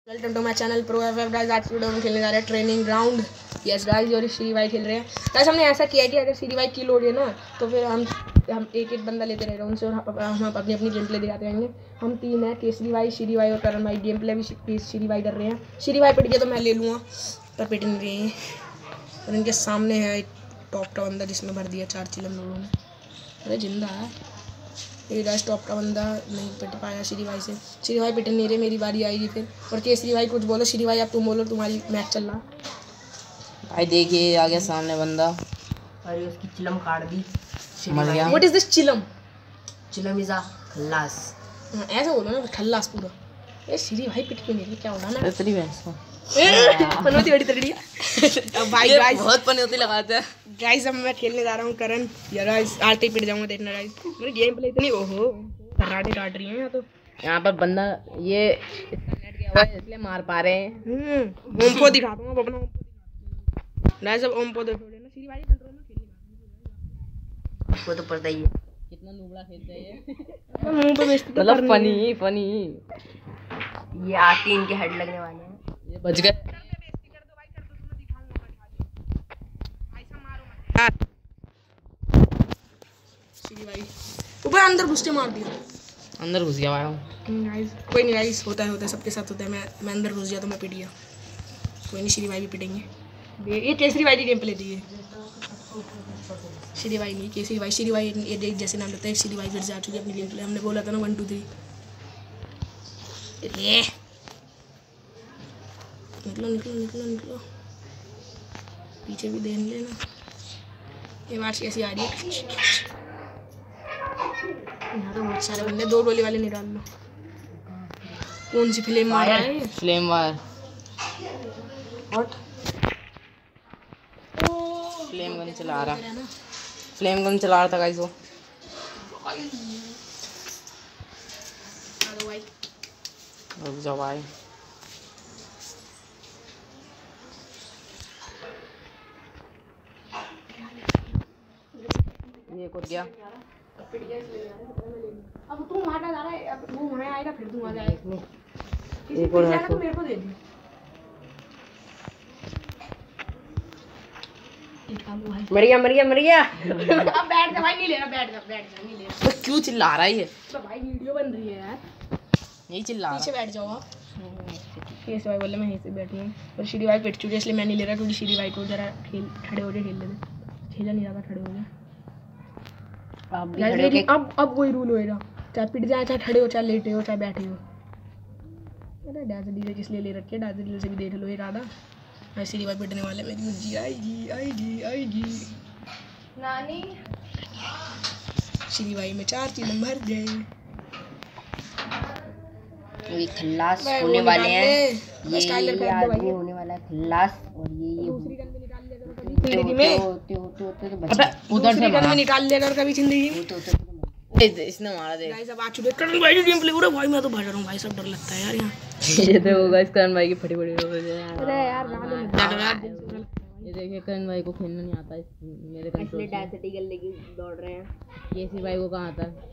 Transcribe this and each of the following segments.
Welcome to my channel pro FF guys. आज की video में खेलने जा रहे हैं ट्रेनिंग ग्राउंड। यस गाइस, और श्री भाई खेल रहे हैं गाइस। हमने ऐसा किया कि अगर श्री भाई किल हो गए ना तो फिर हम एक एक बंदा लेते रहेंगे उनसे और हम अपनी अपनी गेम प्ले दिखाते रहेंगे। हम टीम है केसरी भाई, श्री भाई और करण भाई। गेम प्ले भी श्री भाई कर रहे हैं। श्री भाई पिट गए तो मैं ले लूँगा, पर पिट नहीं रहे हैं। और इनके सामने है एक टॉप का बंदा जिसमें भर दिया 4 चिलम लोगों ने। अरे जिंदा है ये गाइस। टॉप का बंदा नहीं पिट पाया श्री भाई से। श्री भाई पिट नहीं रहे, मेरी बारी आएगी फिर। और केसरी भाई कुछ बोलो। श्री भाई अब तुम बोलो, तुम्हारी मैच चल रहा भाई। देखिए आ गया सामने बंदा। अरे उसकी चिलम काट दी, मर गया। व्हाट इज दिस चिलम? चिलम इज अ खल्लास। ऐसा बोलो ना, खल्लास पूरा। ये श्री भाई पिट क्यों नहीं रहे, क्या हो रहा ना? तेरी भैंस को पनौती बड़ी तगड़ी है भाई। गाइस बहुत पनौती लगाते हैं गाइस। अब मैं खेलने जा रहा हूँ करण। यार गाइस आरती पिट जाऊंगा, देखना गाइस। मेरी गेम प्ले इतनी ओहो कराटे काट रही है यहाँ तो। यहाँ पर बंदा ये इसका नेट गया हुआ है इसलिए मार पा रहे हैं। ओम को दिखाता हूँ अपना। गाइस अब ओम को देखो ना, श्री भाई कंट्रोल में खेलने उसको तो पता ही है कितना लूबड़ा खेलते हैं ये। मुंह पे बेइज्जती मतलब फनी ये आके इनके हेड लगने वाले हैं। ये बच गए। ऊपर अंदर घुस के मार दिया। अंदर घुस गया भाई। गाइस कोई नहीं गाइस, होता है सबके साथ होता है। मैं अंदर घुस गया तो मैं पिट गया। कोई नहीं, श्री भाई भी पिटेंगे। ये केसरी भाई की गेम प्ले दी है। श्री भाई नहीं, केसरी भाई। श्री भाई ये जैसे नाम लेता है। श्री भाई फिर जा चुकी है अपनी गेम प्ले। हमने बोला था ना 1 2 3। ये निकलो निकलो निकलो निकलो, पीछे भी देख लेना। ये बात कैसी आ रही है? यहाँ तो बहुत सारे बंदे। 2 गोली वाले निकाल लो। कौन सी फ्लेम मार रहा है? Flame wire. What? Flame gun चला रहा था गाइस वो। रुक जाओ भाई। ये कूद गया। अब तू वहाँ जा रहा है, अब वो वहाँ आएगा फिर तू वहाँ जाएगा। एक और है तो मेरे को दे दी। मर गया अब बैठ जा भाई, नहीं लेना, बैठ जा नहीं लेना। तो क्यों चिल्ला रहा है ये? तो भाई वीडियो बन रही है यार। नहीं चिल्ला रहा। पीछे बैठ जाओ आप। केसरी भाई बोले मैं यहीं से बैठी हूँ। और श्री भाई पिट चुके हैं इसलिए मैं नहीं ले रहा, क्योंकि श्री भाई को जरा खड़े हो के खेल लेते। खेला नहीं रहा, खड़े हो गए। अब वही रूल होएगा, चाहे पिट जाए, चाहे खड़े हो, चाहे लेटे हो, चाहे बैठे हो। अरे डांस डीजे किस लिए ले रखे? डांस डीजे से भी देख लो ये राधा। श्री भाई पिटने वाले, मेरी मुझी आएगी नानी। श्री भाई में 4 चिलम भर गए। ये खल्लास होने वाले हैं। ये आदमी होने वाला है खल्लास। और ये दूसरी गन में निकाल लिया करो कभी जिंदगी में। उधर से गन में निकाल लिया करो कभी जिंदगी में। इसने मारा दे। गाइस अब आ चुके करण भाई की गेम प्ले। पूरा भाई मैं तो भाग रहा हूं भाई, सब डर लगता है यार यहाँ। ये देखो गाइस करण भाई की फटी हो रही है। अरे यार ये देखिए करण भाई को खेलना नहीं आता मेरे कंट्रोल से। डांसिटी गल लेके दौड़ रहे हैं। केसरी भाई को कहाँ आता है?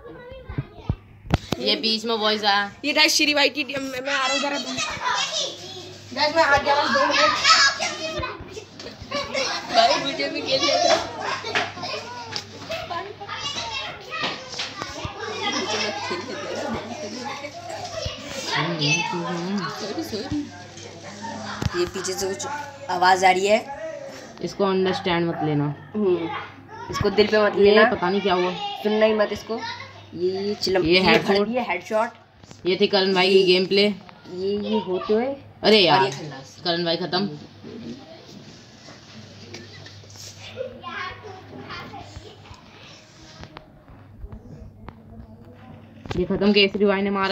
ये बीच में वॉइस आया। ये गाइस श्री भाई की मैं आ रहा हूं जरा। गाइस मैं आ गया बस 2 मिनट। भाई वीडियो में खेल लेता। ये पीछे से कुछ आवाज आ रही है। इसको अंडरस्टैंड मत लेना। इसको दिल पे मत लेना। पता नहीं क्या हुआ, सुनना ही मत इसको। ये चिलम, ये हेडशॉट। ये थी करण भाई की गेम प्ले। ये होते हुए। अरे यार करण भाई खत्म। ये खत्म। केसरी भाई ने मारा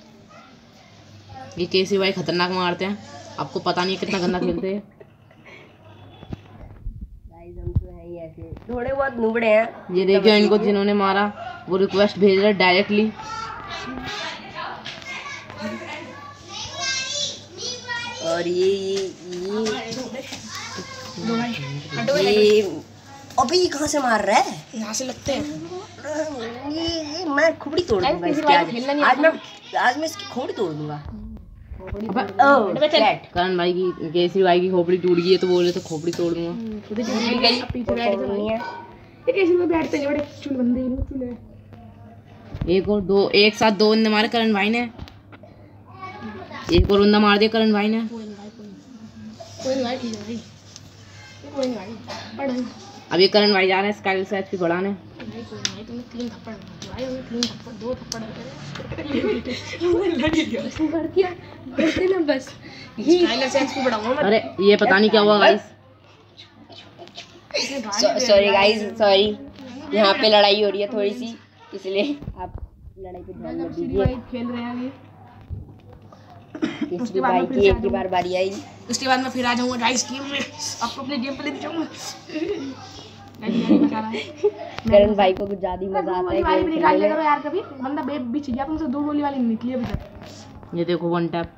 ये केसरी भाई खतरनाक मारते हैं। आपको पता नहीं कितना गंदा खेलते हैं। हम तो हैं ही ऐसे, थोड़े बहुत नुबड़े हैं। ये देखिए इनको जिन्होंने मारा वो रिक्वेस्ट भेज रहे डायरेक्टली। और ये अबे ये कहाँ से मार रहा है? यहाँ से लगते हैं। ये मैं खोपड़ी तोड़ दूंगा इसकी आज मैं इसकी खोपड़ी तोड़ दूंगा। करण भाई की, केसरी भाई की खोपड़ी टूट गई है तो बोले तो खोपड़ी तोड़ दूंगा। एक और दो, एक साथ 2 बंदे मारे करण भाई ने, एक और बंदा मार दिया करण भाई ने। अब ये करण भाई जा रहे हैं स्काई से एचपी बढ़ाने। अरे ये पता नहीं क्या हुआ गाइस। सॉरी गाइस, सॉरी, यहाँ पे लड़ाई हो रही है थोड़ी सी, इसलिए आप लड़ाई पे ध्यान मत दीजिए। खेल रहे हैं केसरी भाई की एक ही बार बारी आई, उसके बाद मैं फिर आ जाऊंगा गाइस गेम में, आपको अपने गेम प्ले दिखाऊंगा। करण भाई को कुछ ज्यादा ही मजा आता है गेम खेलने में। यार कभी बंदा बिछ गया तुमसे, 2 गोली वाली निकली अभी तक। ये देखो 1 टैप,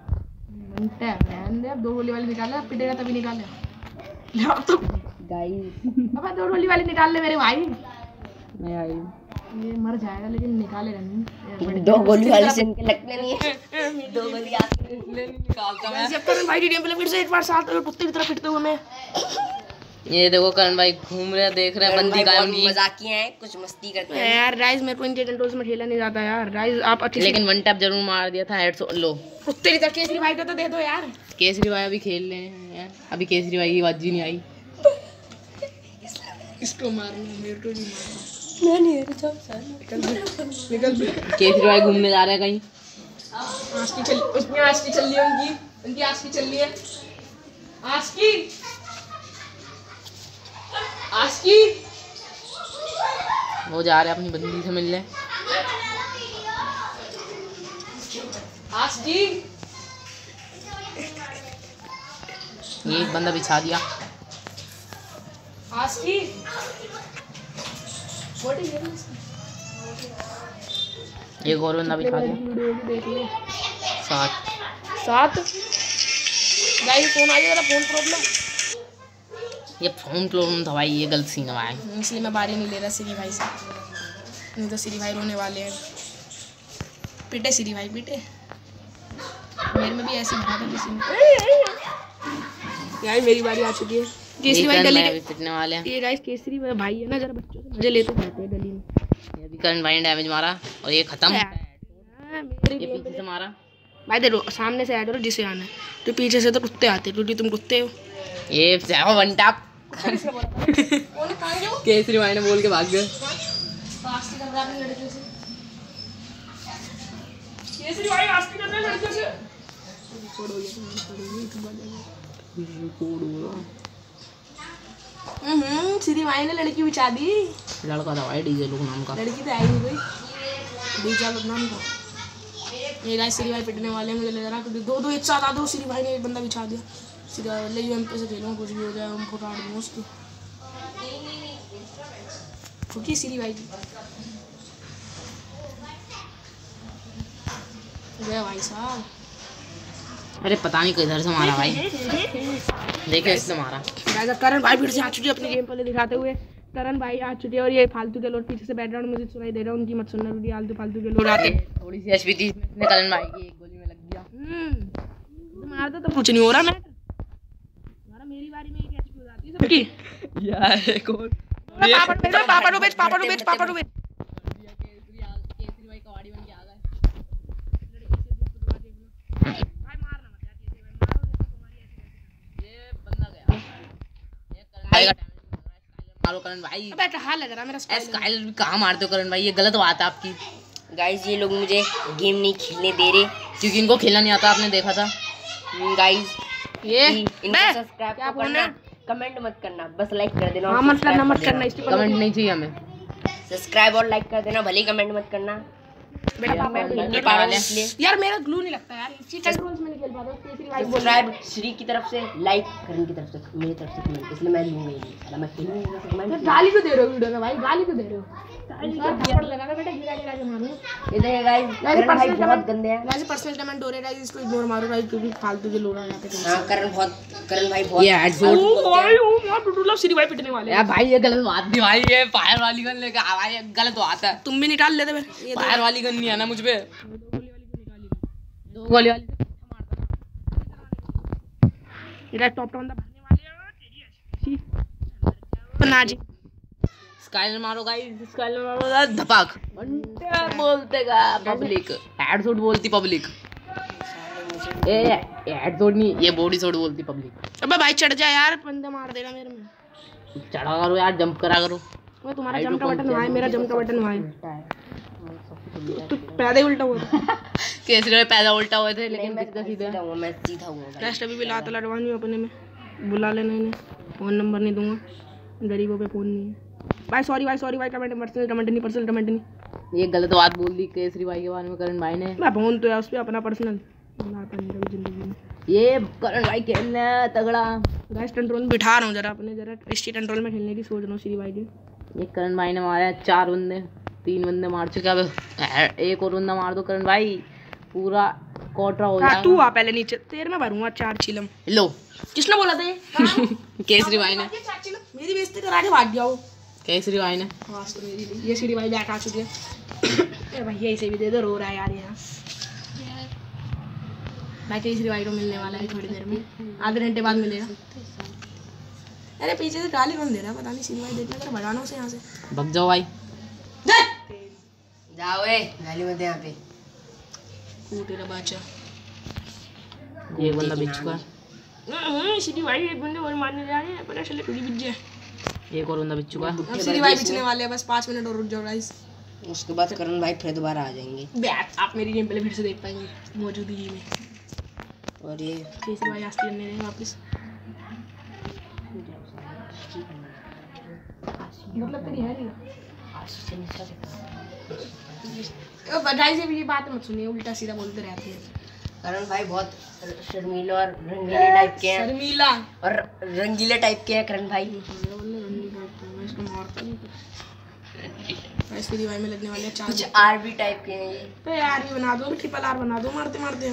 2 गोली वाली निकाला, पिटेगा तभी निकाले तो गाइस। अब 2 गोली वाली निकाल ले मेरे भाई। मैं आई, ये मर जाएगा लेकिन निकालेगा नहीं। 2 गोली वाली से इनके लगते नहीं है। 2 गोली आती है नहीं निकालता मैं। जब करण भाई की गेम प्ले फिर से एक बार साथ कुत्ते की तरह पिटते हुए मैं। ये देखो करण भाई घूम रहे हैं, देख रहे हैं बंदी कायम की। मजाकिया हैं, कुछ मस्ती करते हैं यार गाइस, मेरे को इनके कंट्रोल में खेला नहीं जाता यार गाइस। आप अच्छे लेकिन 1 टैप जरूर मार दिया था, हेडशॉट लो। कुत्ते की तरह केसरी भाई को तो दे दो यार। केसरी भाई अभी खेल रहे हैं यार, अभी केसरी भाई की आवाज ही नहीं आई। इसको मारना, मेरे को नहीं मारना। मैं नहीं निकल केसरी भाई घूमने जा रहे हैं कहीं। आस्की चल, उसमें आस्की चल रही है उनकी आस्की चल रही है। आस्की वो जा रहे हैं अपनी बंदी से मिलने। आस्की ये एक बंदा बिछा दिया। आस्की एक और बंदा बिछा दिया। देख ले 7 गाइस, फोन आ गया, फोन प्रॉब्लम। ये फोन प्रॉब्लम था भाई, ये गलत सीन हुआ है, इसलिए मैं बारी नहीं ले रहा सिरी भाई से, नहीं तो सिरी भाई रोने वाले हैं। पीटे सिरी भाई, पीटे। मेरे में भी ऐसी बात है किसी में। यार मेरी बारी आ चुकी है। केसरी भाई गली अभी पिटने वाले हैं। ये गाइस केसरी भाई है ना, जरा बच्चों से मजे लेते रहते हैं गली में। ये अभी करण भाई ने डैमेज मारा और ये खत्म। ये पीछे से मारा भाई, देखो सामने से ऐड करो जिसे आना है, तो पीछे से तो कुत्ते आते हैं, क्योंकि तुम कुत्ते हो। ये 1 टैप केसरी भाई ने बोल के भाग गए। केसरी भाई आस्ती कर रहे हैं लड़के से। सिरी भाई ने लड़की बिछा दी। लड़का था भाई डीजे लोग नाम का, लड़की तो आई नहीं कोई, डीजे लोग नाम का। ये गाइस सिरी भाई पिटने वाले हैं, मुझे लग रहा है 2 एक साथ आ दो। सिरी भाई ने एक बंदा बिछा दिया। सीधा ले यूएमपी से खेलूंगा, कुछ भी हो जाए हम फोटो आड़ दूंगा उसकी। ठुकी सिरी भाई की। गया भाई साहब। अरे पता नहीं किधर से मारा भाई, देखिए इसने मारा। गाइस करण भाई फिर से आ चुके अपनी गेम प्ले दिखाते हुए। करण भाई आ चुके हैं और ये फालतू के लोग पीछे से बैकग्राउंड म्यूजिक सुनाई दे रहा है, उनकी मत सुनना क्योंकि फालतू के लोग आते हैं। थोड़ी सी एचपी थी इसमें, करण भाई की एक गोली में लग गया। मारता तो कुछ नहीं हो रहा। मैं तुम्हारा मेरी बारी में एक एचपी हो जाती है सबकी। यार एक और पापा रो बेच। केसरी भाई कवाड़ी बन के आ गए। ये बंदा गया, मारो करण भाई। अबे कहाँ लग रहा मेरा स्काइलर भी कहाँ मारते हो करण भाई, ये गलत बात है आपकी। गाइस ये लोग मुझे गेम नहीं खेलने दे रहे क्योंकि इनको खेलना नहीं आता, आपने देखा था। गाइस ये इनको सब्सक्राइब करना, कमेंट मत करना, बस लाइक कर देना। हाँ मत करना इसको कमेंट नहीं चाहिए हमें, सब्सक्राइब और लाइक कर देना, भले ही कमेंट मत करना। यार मेरा ग्लू नहीं लगता यार, इसी कंट्रोल्स में नहीं खेल पाता। केसरी भाई सब्सक्राइब श्री की तरफ से, लाइक करण की तरफ से, मेरी तरफ से कमेंट, इसलिए मैं लूंगा ही नहीं। मैं खेलूंगा कमेंट। गाली क्यों दे रहे हो वीडियो में भाई, गाली क्यों दे रहे हो? थप्पड़ लगाना बेटा, गिरा के मारूंगा। ये देखिए गाइस करण भाई बहुत गंदे हैं। गाइस पर्सनल कमेंट हो रहे हैं गाइस, इसको इग्नोर मारो गाइस क्योंकि फालतू के लोग आ जाते हैं। हां करण भाई बहुत ये हेडशॉट। ओ भाई ओ यार टुटुला सिरी भाई पिटने वाले यार भाई ये गलत बात नहीं भाई, ये फायर वाली गन लेके आ भाई, ये गलत बात है। तुम भी निकाल लेते फिर। फायर वाली गन नहीं है ना मुझ पे, 2 गोली वाली ये टॉप बंदा भरने वाले हैं ना जी। स्काइलर मारो गाइस, स्काइलर मारो धपाक घंटे बोलते का पब्लिक, हेडशॉट बोलती पब्लिक। ए हेडशॉट नहीं, ये बॉडी शॉट बोलती पब्लिक। अबे भाई चढ़ जा यार, बंदा मार देगा मेरे में। चढ़ा करो यार, जंप करा करो। वो तुम्हारा जंप का बटन वहाँ है, मेरा जंप का बटन वहाँ है। तो पैदा ही उल्टा हुआ था। केसरी में पैदा उल्टा हुए थे, लेकिन मैं सीधा हूँ, मैं सीधा हूँ। लास्ट अभी भी लात लड़वानी हूँ अपने में, बुला लेना इन्हें, फ़ोन नंबर नहीं दूंगा, गरीबों पे फ़ोन नहीं है भाई। सॉरी भाई, कमेंट नहीं। ये गलत बात बोल दी केसरी भाई के बारे में करण भाई ने। मैं फोन तो है उस पे अपना पर्सनल आता नहीं कभी जिंदगी में। ये करण भाई खेलना है तगड़ा। गाइस कंट्रोल में बिठा रहा हूँ जरा अपने, जरा स्टी कंट्रोल में खेलने की सोच रहा हूँ श्री भाई के। ये करण भाई ने मारा है 4 बंदे, 3 बंदे मार चुके। अब एक और बंदा मार दो करण भाई, पूरा कोटरा हो जाएगा। तू आ पहले नीचे, तेरे में भरूंगा 4 चिलम। लो किसने बोला था ये? केसरी भाई ने। मेरी बेइज्जती करा के भाग जाओ। केसरी भाई ने। हाँ तो मेरी ये श्री भाई बैठ आ चुके हैं। भैया इसे भी दे दो, रो रहा है यार यहाँ। भाई केसरी भाई को मिलने वाला है थोड़ी देर में, आधे घंटे बाद मिलेगा। अरे पीछे से गाली कौन दे रहा है पता नहीं, श्री भाई देखना जरा भगाना उसे यहाँ से। भग जाओ भाई, जाओ गाली मत यहाँ पे। तेरा बच्चा एक बंदा बिच चुका है। श्री भाई एक बंदे और मारने जा रहे हैं, पता चले थोड़ी बिच जाए। एक और बंदा बिच चुका है। अब श्री भाई बिचने वाले हैं, बस 5 मिनट और रुक जाओ गाइस। उसके बाद करण भाई फिर दोबारा आ जाएंगे। बैठ, आप मेरी गेम पहले फिर से देख पाएंगे मौजूदगी में। और ये केसरी भाई आस्ती करने रहे वापस। मतलब तेरी है नहीं बधाई से भी ये बात मत सुनिए, उल्टा सीधा बोलते रहते हैं। करण भाई बहुत शर्मीले और रंगीले टाइप के हैं। शर्मीला और रंगीले टाइप के हैं करण भाई। इसको मारता नहीं इसके दीवार में लगने वाले 4 कुछ आरबी टाइप के हैं ये। तो यार भी बना दो, ट्रिपल आर बना दो, मारते मारते।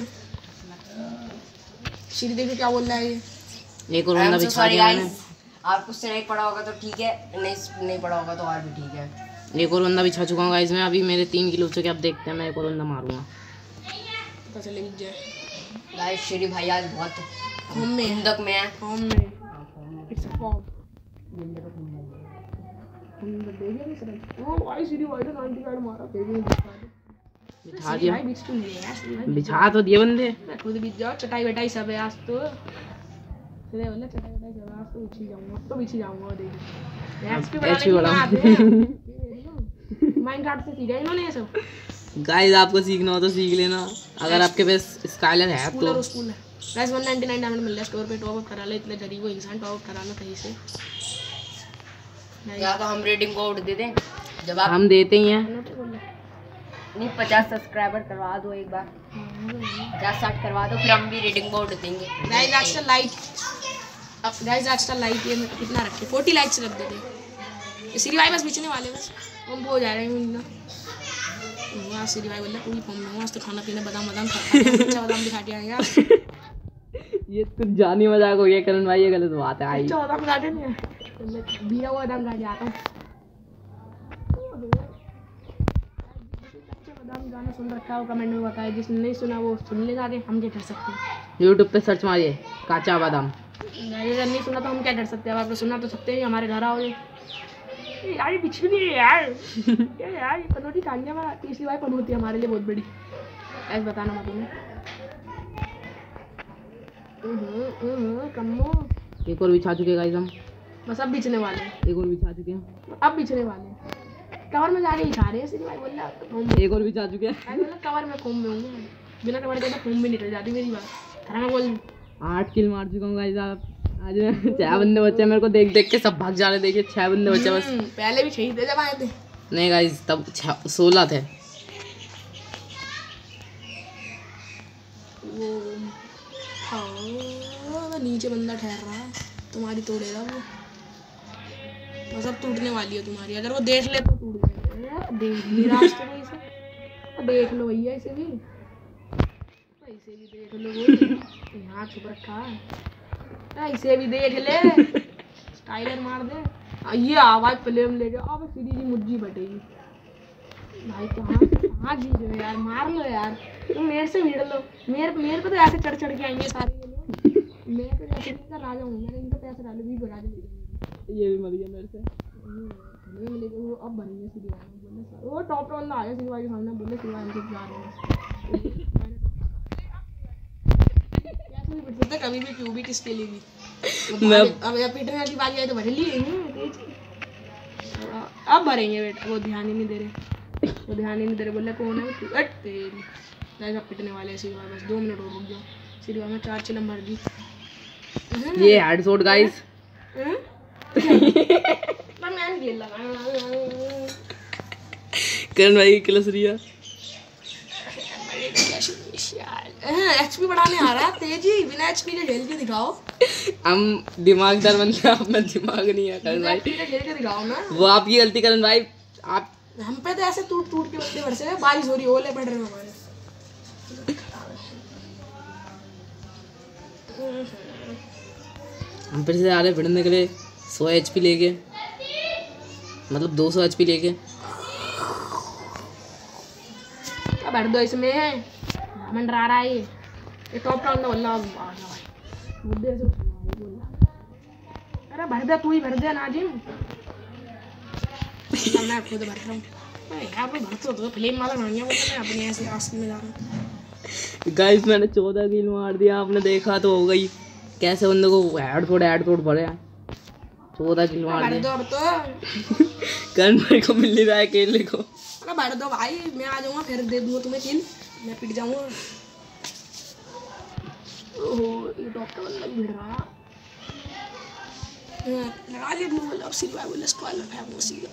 श्री देखो क्या बोल रहा है ये। एक और बंदा बिछा दिया मैंने। आपको उससे नहीं पड़ा होगा तो ठीक है, नहीं पड़ा होगा तो और भी ठीक है। एक और बंदा बिछा चुका हूँ गाइस मैं। अभी मेरे 3 किलो चुके, अब देखते हैं मैं एक और बंदा मारूंगा। पता चले जाए गाइस श्री भाई आज बहुत फॉर्म में हिंदक में है। फॉर्म में इट्स अ फॉर्म। हम देखेंगे सर। ओ भाई श्री भाई ने 90 कार्ड मारा, बिछा दिया। भाई बीच क्यों नहीं है यार श्री भाई? बिछा तो दिए बंदे। मैं खुद बीच जाओ, चटाई बेटाई सब है आज तो। सीधे बोले चटाई बेटाई सब है आज तो, बिछी जाऊंगा तो बिछी जाऊंगा। देखिए एचपी बढ़ाने के लिए माइनक्राफ्ट से सीखा इन्होंने ये सब। गाइस आपको सीखना हो तो सीख लेना, अगर आपके पास स्काइलर है तो। स्कूल है गाइस 199 डायमंड मिल रहा है स्टोर पे। टॉप अप करा ले, इतने गरीब हो इंसान, टॉप अप कराना कहीं से। या तो हम रेटिंग कोड दे दें जब आप हम देते ही हैं। नहीं 50 सब्सक्राइबर करवा दो एक बार, 50-60 करवा दो, फिर हम भी रेटिंग बोर्ड देंगे। गाइस एक्स्ट्रा लाइट, अब गाइस एक्स्ट्रा लाइट ये कितना रखे, 40 लाइट्स रख देते। श्री भाई बस बिचने वाले, बस हम हो जा रहे हैं। वाह श्री भाई बोला पूरी फॉर्म में, आज तो खाना पीना बादाम अच्छा बादाम दिखा के आएंगे आप। ये कुछ जानी मजाक हो गया करण भाई, ये गलत बात है। आई अच्छा बादाम दिखाते नहीं है, भीड़ा हुआ बादाम खा के आता हूँ। बादाम गाना सुन रखा है वो कमेंट में बताए, जिसने नहीं सुना वो सुन ले जाके। हम क्या कर सकते हैं? यूट्यूब पे सर्च मारिए काचा बादाम। अगर नहीं सुना तो हम क्या कर सकते हैं? आपने सुना तो सकते हैं, हमारे घर आओगे यार। ये पिछली नहीं है यार यार ये पनौती टांगे हमारा, तीसरी भाई पनौती हमारे लिए बहुत बड़ी। ऐसे बताना मत तुम्हें। कम्मो एक और बिछा चुके गाइस हम, बस अब बिछने वाले हैं। एक और बिछा चुके हैं, अब बिछने वाले हैं। कवर में जाके बिछा रहे हैं श्री भाई बोल रहा है। एक और बिछा चुके हैं। मतलब कवर में फोम में होंगे, बिना कवर के तो फोम भी निकल जाती मेरी बात। मैं बोल 8 किल मार चुका हूँ गाइस। आप आज 6 बंदे बच्चे मेरे को देख देख के सब भाग जा रहे। देखिए 6 बंदे बच्चे बस। पहले भी 6 थे जब आए थे। नहीं गाइस तब 16 थे। वो नीचे बंदा ठहर रहा है, तुम्हारी तोड़ेगा वो। बस अब टूटने वाली है तुम्हारी, अगर वो देख ले तो टूट जाएगा। देख निराश तो नहीं इसे, देख लो भैया इसे भी, इसे भी देख लो। यहाँ छुप रखा है, इसे भी देख ले। स्टाइलर मार दे। ये आवाज फ्लेम लेके अब सीधी जी मुज्जी बटेगी भाई। कहाँ जी जो यार, मार लो यार, तुम मेरे से भिड़ लो। मेरे पे तो ऐसे चढ़ चढ़ के आएंगे सारे ये लोग। मैं तो जैसे इनका राजा हूँ, मैंने इनका पैसा डाले भी राजा ले जाएंगे। ये भी मर गया मेरे से। नहीं मिलेगा वो, अब बनेंगे सीधी वाले बोले सर वो टॉप बंदा आ गया सीधी वाले सामने बोले सीधी वाले जा रहे हैं। कैसे भी पिट सकते कभी भी क्यों भी किसके लिए भी। मैं अब या पिटने की बात आई तो भर लिए अब भरेंगे बेटा, वो ध्यान ही नहीं दे रहे, वो ध्यान ही नहीं दे रहे, बोले कौन है तू अट तेरी गाइस। अब पिटने वाले हैं सीधी वाले, बस 2 मिनट और रुक जाओ। सीधी वाले में 4 चिलम भर दी। ये हेडशॉट गाइस। मैं नहीं खेल लगा करण भाई की क्लास रिया। एचपी बढ़ाने आ रहा है तेजी, बिना एचपी के खेल के दिखाओ। हम दिमागदार बनते हैं, आप में दिमाग नहीं है करण भाई। खेल के दिखाओ ना, वो आपकी गलती करण भाई। आप हम पे तो ऐसे टूट टूट के बंदे बरसे हैं, बारिश हो रही है, ओले पड़ रहे हैं हमारे। हम फिर से आ रहे भिड़ने के लिए 100 HP लेके, मतलब 200 HP लेके। अब भर दो इसमें, मंडरा रहा है ये टॉप टाउन ना बोलना भाई मुद्दे से बोलना। अरे भर दे, तू ही भर दे नाजिम। मैं खुद भर रहा हूँ यहाँ पे, भरते हो फ्लेम वाला भांगिया बोलता मैं अपने ऐसे रास्ते में जा रहा हूँ। गाइस मैंने 14 किल मार दिया, आपने देखा तो हो गई कैसे बंदे को हेड भरे 14 किल मार भर दिया। दो अब तो, करण भाई को मिल नहीं रहा है अकेले को। अरे भर दो भाई, मैं आ जाऊँगा फिर दे दूँगा तुम्हें किल, मैं पिट जाऊँगा। ओहो ये डॉक्टर वाला भिड़ रहा लगा ले ब्लू वाला, अब सिल्वर वाला स्क्वायर लगा वो सीधा।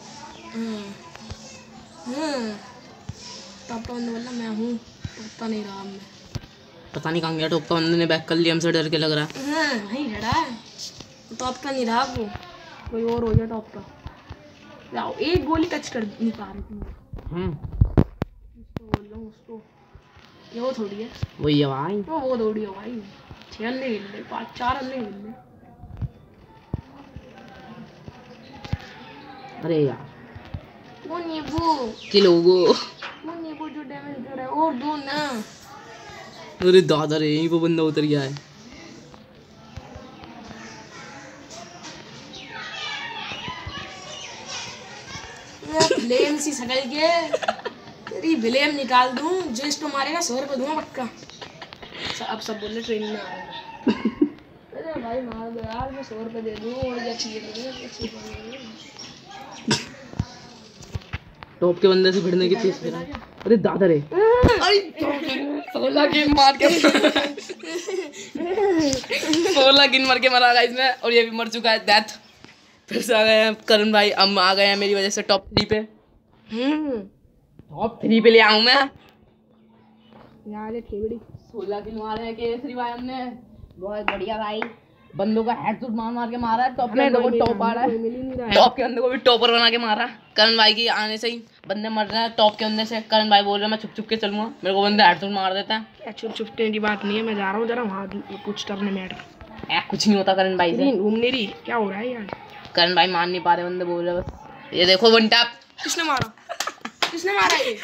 टॉप टाउन वाला मैं हूँ, पता नहीं रहा मैं, पता नहीं कहाँ गया टॉप का बंदे ने, बैक कर लिया हमसे डर के लग रहा है। नहीं लड़ा है टॉप का, नहीं रहा वो, कोई और हो गया टॉप का। लाओ एक गोली टच कर नहीं पा रही थी उसको, बोल रहा हूँ उसको, ये वो थोड़ी है, वही है भाई, वो थोड़ी है भाई। 6 अंडे हिल रहे, 4 अंडे हिल रहे। अरे यार वो नींबू, किल हो गो। वो नींबू जो डैमेज कर रहा है और दो ना। अरे दादा रे, यहीं पे बंदा उतर गया है। ब्लेम सी सकल के तेरी ब्लेम निकाल दूं, जो इसको मारेगा 100 रुपये दूंगा पक्का। अब सब बोले ट्रेनिंग में आ रहा है। अरे भाई मार दो यार, मैं 100 रुपये दे दूँ और क्या चाहिए तुझे। टॉप के बंदे से भिड़ने की चीज। अरे दादा रे, 16 किल मार के 16 किल मार के मरा गाइस में, और ये भी मर चुका है डेथ। फिर से आ गए हैं करण भाई, हम आ गए हैं मेरी वजह से टॉप 3 पे। टॉप 3 पे ले आऊं मैं यार। ये ठेबड़ी 16 किल मारे हैं केसरी भाई हमने, बहुत बढ़िया भाई। बंदों का हेडशॉट मार के मारा है। टॉप के बंदे को टॉप आ रहा है, मिल ही नहीं रहा है। टॉप के बंदे को भी टॉपर बना के मारा। करण भाई की आने से ही बंदे मर रहे हैं टॉप के बंदे से। करण भाई बोल रहे हैं मैं छुप के चलूंगा, मेरे को बंदे हेडशॉट मार देता है। क्या छुपने की बात नहीं है, मैं जा रहा हूँ जरा वहाँ कुछ करने मैटर। कुछ नहीं होता करण भाई से, घूमने रही क्या हो रहा है यार। करण भाई मान नहीं पा रहे, बंदे बोल रहे बस। ये देखो वन टैप, किसने मारा, किसने मारा ये?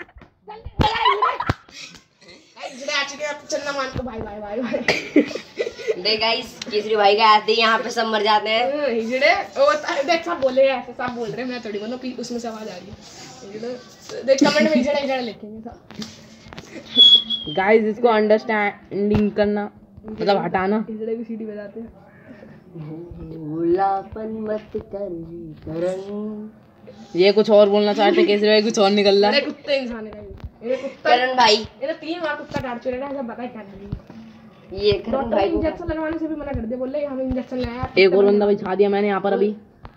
चंदा मान को भाई भाई भाई भाई। देख गाइस, केसरी भाई का आते ही यहाँ पे सब मर जाते हैं। हिजड़े वो देख सब बोले ऐसे, सब बोल रहे हैं, मैं थोड़ी बोलूं कि उसमें से आवाज आ रही है। देख कमेंट में हिजड़ा हिजड़ा लिखेंगे सब। गाइस इसको अंडरस्टैंडिंग करना मतलब हटाना। हिजड़े की सीटी बजाते हैं। भूलापन मत करी करण। ये कुछ और बोलना चाहते, केसरी भाई कुछ और निकल रहा है। कुत्ते इंसान है ये कुत्ता। करण भाई ये 3 बार कुत्ता काट चुके हैं, सब बता क्या नहीं। ये करण भाई को इंजेक्शन लगवाने से भी मना कर दे, बोल रहे हम इंजेक्शन लगाया। एक और बंदा बिछा दिया मैंने यहाँ पर अभी।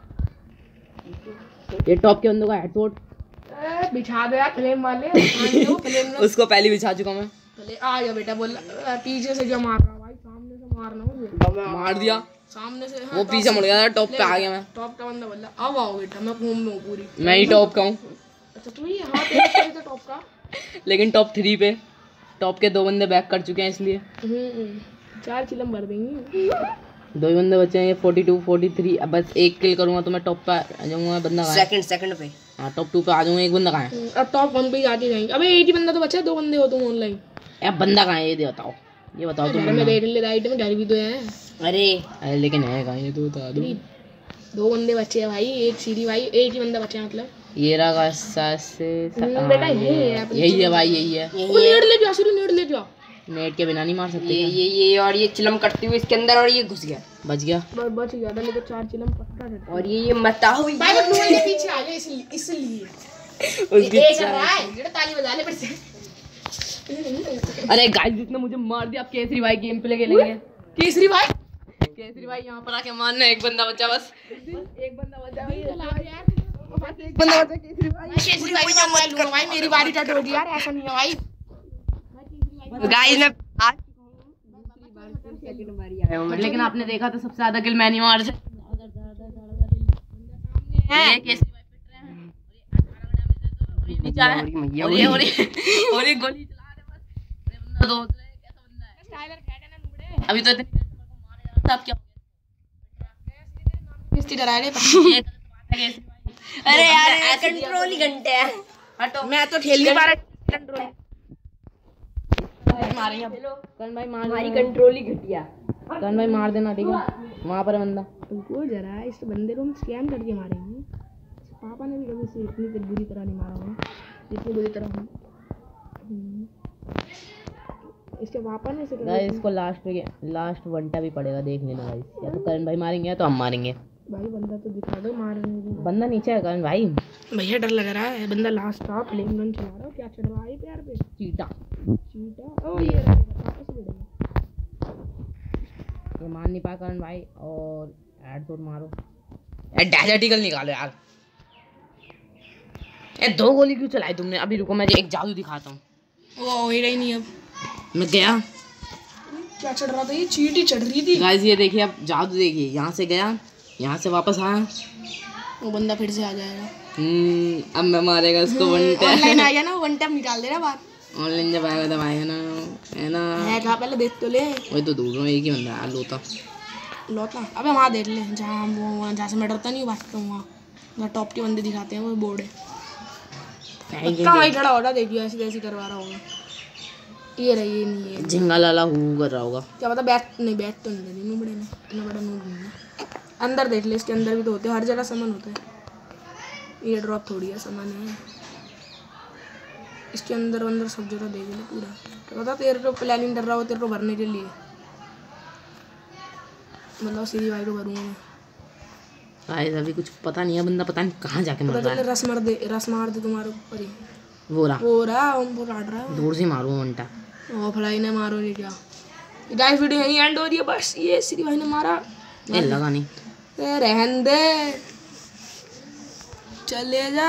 ये टॉप के बंदों का हेडशॉट बिछा दो यार, फ्लेम वाले फ्लेम उसको पहले बिछा चुका मैं। आ गया बेटा, बोल पीछे से जो मार रहा भाई, सामने से मारना मुझे। मार दिया सामने से। वो पीछे मुड़ गया था, टॉप पे आ गया मैं। टॉप का बंदा बोला अब आओ बेटा, मैं घूम में हूँ पूरी। मैं ही टॉप का हूँ। अच्छा तू ही हाँ तेरे तो टॉप का। लेकिन टॉप 3 पे टॉप के 2 बंदे बैक कर चुके हैं, इसलिए 4 चिलम भर देंगे। 2 ही बंदे बचे हैं, ये 42 43। अब बस एक किल करूंगा तो मैं टॉप पे आ जाऊंगा। बंदा कहाँ है? सेकंड पे। हाँ टॉप 2 पे आ जाऊंगा। एक बंदा कहाँ है? अब टॉप 1 पे ही आके जाएंगे। अबे एक ही बंदा तो बचा है, 2 बंदे हो तुम ऑनलाइन। यार बंदा कहाँ है ये बताओ। ये बताओ घर तुम। में देख ले राइट में घर भी तो है। अरे लेकिन है कहाँ ये तो बता दो। 2 बंदे बचे हैं भाई, एक सीरी भाई, एक ही बंदा बचा है मतलब। ये रहा से बेटा ये है अपनी यही है भाई, यही है। वो नेट ले जा, सीरी नेट ले जा। नेट के बिना नहीं मार सकते ये क्या? ये और ये चिलम करती हुई इसके अंदर और ये घुस गया बच गया। बच गया था, लेकिन 4 चिलम पक्का है। और ये मता हुई भाई वो टूल के पीछे आ गया इसलिए उसकी ये कर रहा है, जेड़ा ताली बजा ले फिर से। अरे गाइस जिसने मुझे मार दिया, अब केसरी भाई गेम प्ले खेलेंगे। केसरी भाई केसरी भाई यहाँ पर आके मारना, एक बंदा बचा बस। एक बंदा बचा भाई, एक बंदा बचा केसरी भाई। केसरी भाई मैं मार लूंगा भाई, मेरी बारी टट होगी यार, ऐसा नहीं है भाई। गाइस मैं आज सेकंड बारी आया हूं। लेकिन आपने देखा तो सबसे ज्यादा किल मैंने मार है। ये केसरी भाई पिट रहे हैं और ये नीचे है और ये गोली चला रहे बस। ये बंदा दो कैसा बंदा है? टाइलर कैट है ना नुबड़े, अभी तो इतने मारे जा रहा था, अब क्या किस्ती डरा रहे। ये गलत बात है केसरी भाई। अरे यार कंट्रोल ही घंटे है। हटो, मैं तो खेल नहीं पा रहा कंट्रोल। मारेंगे अब। करण भाई मार हमारी कंट्रोल ही घटिया। करण भाई मार देना, ठीक है? वहाँ पर है बंदा। तुमको जरा इस बंदे को हम स्कैम करके मारेंगे। पापा ने भी कभी इसे इतनी बुरी तरह नहीं मारा होगा जितनी बुरी तरह हम। इसके पापा ने इसे गाइस इसको लास्ट वनटा भी पड़ेगा, देख लेना गाइस। या तो करण भाई मारेंगे या तो हम मारेंगे। भाई बंदा तो दिखा दो, मारने दो। बंदा नीचे है करण भाई। भैया डर लग रहा है, बंदा लास्ट था, फ्लेम गन चला रहा है, क्या चढ़ रहा है पैर पे? चीटा चीटा। ओ ये रहा, वापस बढ़ेगा। ये मान नहीं पाया करण भाई, और हेडशॉट मारो। ए डेजर्टिकल निकालो यार। ए 2 गोली क्यों चलाई तुमने? अभी रुको, मैं एक जादू दिखाता हूँ। वो हो ही रही नहीं अब। मैं गया, क्या चढ़ रहा था? ये चीटी चढ़ रही थी। गाइस ये देखिए, अब जादू देखिए। यहाँ से गया, यहाँ से वापस आया। वो बंदा फिर से आ जाएगा। अब मैं मारेगा इसको वन टैप। ऑनलाइन आ गया ना, वन टैप निकाल दे रहा बाहर। ऑनलाइन जब आएगा तब आएगा ना, है ना? है कहाँ पहले देख तो ले। वही तो दूर में एक ही बंदा है, लोता। लौटा अबे वहाँ देख ले, जहाँ हम वो वहाँ जहाँ से मैं डरता नहीं बात हूँ, वहाँ टॉप के बंदे दिखाते हैं, वो बोर्ड है। कहाँ वही खड़ा हो रहा, देखियो ऐसी तैसी करवा रहा होगा। ये रही, ये नहीं है। झिंगा लाला हु कर रहा होगा। क्या पता बैट तो नहीं दे दी नूबड़े ने, इतना बड़ा नूब नहीं है। अंदर देख ले, इसके अंदर भी तो होते हैं, हर जगह सामान होता है। ये ड्रॉप थोड़ी है, सामान है इसके अंदर सब जगह देख ले पूरा। क्या पता तेरे को प्लानिंग कर रहा हो तेरे को भरने के लिए, मतलब सीधी भाई को भरूंगा मैं। गाइस अभी कुछ पता नहीं है, बंदा पता नहीं कहाँ जाके मर पता रहा चले है। रस मार दे तुम्हारे ऊपर ही। वो रहा, वो रहा वो काट रहा है। दूर से मारू वनटा। ऑफलाइन ने मारो ये क्या। गाइस वीडियो यहीं एंड हो रही है बस। ये सीधी भाई ने मारा, ए लगा नहीं। रहन दे, चले जा।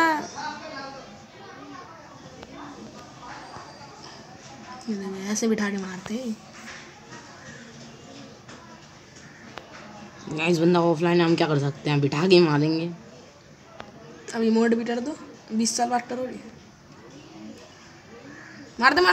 ऐसे बिठा के मारते हैं। गाइस बंदा ऑफलाइन है, हम क्या कर सकते हैं? बिठा के मारेंगे। अब इमोट भी कर दो, 20 साल बाद हो रही है। मार दे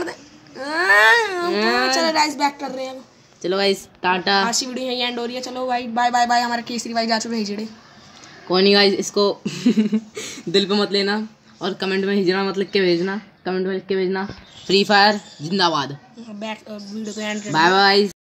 चलो गाइस बैक कर रहे हैं अब। चलो गाइस टाटा। आज की वीडियो यहीं एंड हो रही है। चलो भाई बाय बाय बाय। हमारे केसरी भाई जा चुके हैं हिजड़े। कोई नहीं गाइस, इसको दिल पे मत लेना और कमेंट में हिजड़ा मत लिख के भेजना, कमेंट में लिख के भेजना फ्री फायर जिंदाबाद। बैक वीडियो तो एंड बाय बाय।